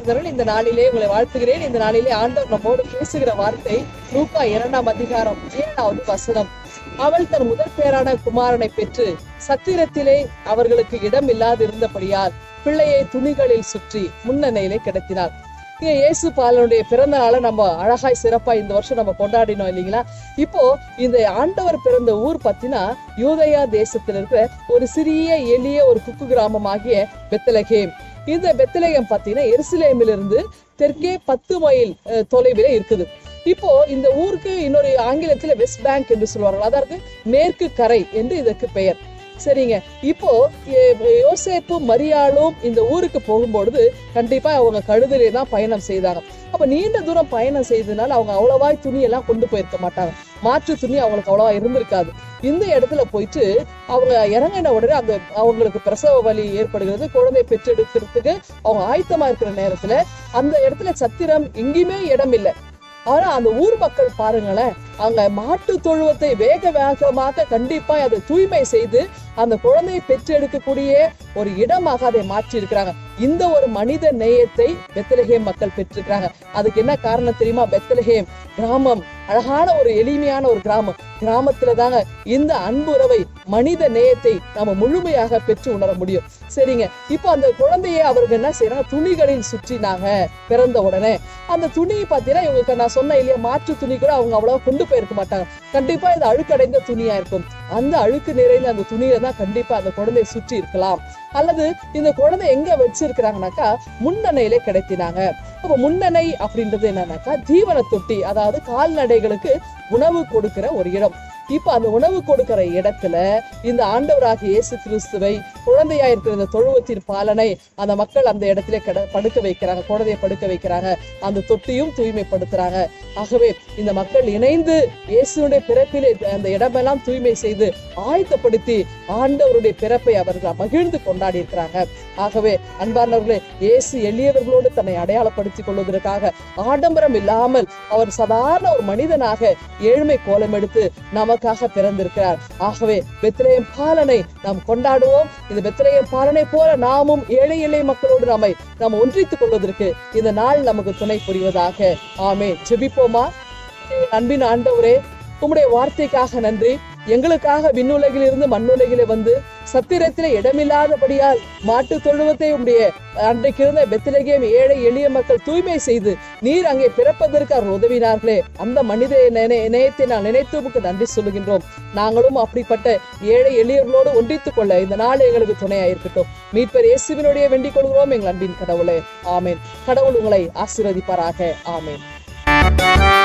பிறந்தவர்கள் இந்த நாளிலே உங்களை வாழ்த்துகிறேன். இந்த நாளிலே ஆண்டவர் நம்மோடு பேசுகிற வார்த்தை லூக்கா 2ஆம் அதிகாரம் 7வது வசனம். அவள் தன் முதல் பேரான குமாரனை பெற்று சத்திரத்திலே அவர்களுக்கு இடம் இல்லாது இருந்தபடியால் பிள்ளையை துணிகளில் சுற்றி முன்னணையிலே கிடத்தினாள். இங்க இயேசு பாலனுடைய பிறந்த நாளை நம்ம அழகாய் சிறப்பா இந்த வருஷம் நம்ம கொண்டாடினோம் இல்லைங்களா? இப்போ இந்த ஆண்டவர் பிறந்த ஊர் பத்தினா யூதயா தேசத்தில் இருக்கிற ஒரு சிறிய எளிய ஒரு குக்கு கிராமமாகிய பெத்லகேம். இந்த பெத்லகேம் பாத்தீங்கன்னா எருசலேமிலிருந்து தெற்கே 10 மைல் தொலைவில் இருக்குது. இப்போ இந்த ஊருக்கு இன்னொரு ஆங்கிலத்துல வெஸ்ட் பேங்க் என்று சொல்வார்கள், அதாவது மேற்கு கரை என்று இதற்கு பெயர். சரிங்க, இப்போ யோசேப்பும் மரியாளும் இந்த ஊருக்கு போகும்பொழுது கண்டிப்பா அவங்க கழுதிலே தான் பயணம் செய்தாங்க. அப்ப நீண்ட தூரம் பயணம் செய்ததுனால அவங்க அவ்வளவாய் துணியெல்லாம் கொண்டு போயிருக்க மாட்டாங்க. மாற்று துணி அவங்களுக்கு அவ்வளவா இருந்திருக்காது. இந்த இடத்துல போயிட்டு அவங்க இறங்கின உடனே அந்த அவங்களுக்கு பிரசவ வலி ஏற்படுகிறது. குழந்தை பெற்றெடுக்கிறதுக்கு அவங்க ஆயத்தமா இருக்கிற நேரத்துல அந்த இடத்துல சத்திரம் எங்கேயுமே இடம் இல்லை. ஆனா அந்த ஊர் மக்கள் பாருங்களேன், அங்க மாட்டு தொழுவத்தை வேக வேகமாக கண்டிப்பா அதை தூய்மை செய்து அந்த குழந்தையை பெற்றெடுக்கக்கூடிய ஒரு இடமாக அதை மாற்றி இருக்கிறாங்க. இந்த ஒரு மனித நேயத்தை பெத்லகேம் மக்கள் பெற்றிருக்கிறாங்க. அதுக்கு என்ன காரணம் தெரியுமா? பெத்லகேம் கிராமம் அழகான ஒரு எளிமையான ஒரு கிராமம். கிராமத்துல தாங்க இந்த அன்புறவை மனித நேயத்தை நம்ம முழுமையாக பெற்று உணர முடியும். சரிங்க, இப்போ அந்த குழந்தைய அவருக்கு என்ன செய்யறாங்க? துணிகளில் சுற்றினாங்க. பிறந்த உடனே அந்த துணி பாத்தீங்கன்னா இவங்களுக்கு நான் சொன்ன இல்லையா, மாற்று துணி கூட அவங்க அவ்வளவா கொண்டு போயிருக்க மாட்டாங்க. கண்டிப்பா இது அழுக்கடைந்த துணியா இருக்கும். அந்த அழுக்கு நிறைந்த அந்த துணியில தான் கண்டிப்பா அந்த குழந்தையை சுற்றி இருக்கலாம். அல்லது இந்த குழந்தை எங்க வச்சிருக்கிறாங்கனாக்கா முன்னணையிலே கிடைத்தினாங்க. அப்ப முன்னணை அப்படின்றது என்னன்னாக்கா தீவன தொட்டி, அதாவது கால்நடைகளுக்கு உணவு கொடுக்கிற ஒரு இடம். இப்ப அந்த உணவு கொடுக்கிற இடத்துல இந்த ஆண்டவராகிய இயேசு கிறிஸ்துவை குழந்தையா இருக்கிற இந்த தொழுவத்தின் பாலனை அந்த மக்கள் அந்த இடத்துல படுக்க வைக்கிறாங்க, குழந்தையை படுக்க வைக்கிறாங்க. அந்த தொட்டியும் தூய்மைப்படுத்துறாங்க. ஆகவே இந்த மக்கள் இணைந்து இயேசுடைய பிறப்பிலே அந்த இடமெல்லாம் தூய்மை செய்து ஆயத்தப்படுத்தி ஆண்டவருடைய பிறப்பை அவர்கள் மகிழ்ந்து கொண்டாடி இருக்கிறாங்க. ஆகவே அன்பானவர்களே, இயேசு எளியவர்களோடு தன்னை அடையாளப்படுத்திக் கொள்வதற்காக ஆடம்பரம் இல்லாமல் அவர் சாதாரண ஒரு மனிதனாக ஏழ்மை கோலம் எடுத்து நமக்காக பிறந்திருக்கிறார். ஆகவே பெத்லகேம் பாலனை நாம் கொண்டாடுவோம். இந்த பெத்லகேம் பாலனை போல நாமும் ஏழை எளிய மக்களோடு நாம் ஒன்றித்துக் கொள்வதற்கு இந்த நாள் நமக்கு துணை புரிவதாக. ஆமென். ஜெபிப்போமா? அன்பின் ஆண்டவரே, உம்முடைய வார்த்தைக்காக நன்றி. எங்களுக்காக விண்ணுலகில் இருந்து மண்ணுலகிலே வந்து சத்திரத்திலே இடமில்லாதபடியால் மாட்டு தொழுவத்தை உடைய அன்றைக்கு இருந்த பெத்லகேம் ஏழை எளிய மக்கள் தூய்மை செய்து நீர் அங்கே பிறப்பதற்கு அவர் உதவினார்களே, அந்த மனித நேயத்தை நான் நினைத்து நன்றி சொல்லுகின்றோம். நாங்களும் அப்படிப்பட்ட ஏழை எளியவர்களோடு ஒன்றித்துக் கொள்ள இந்த நாள் எங்களுக்கு துணையாயிருக்கட்டும். மீட்பர் இயேசுவினுடைய வேண்டிக் கொள்கிறோம் எங்கள் அன்பின் கடவுளே. ஆமேன். கடவுள் உங்களை ஆசீர்வதிப்பாராக. ஆமேன்.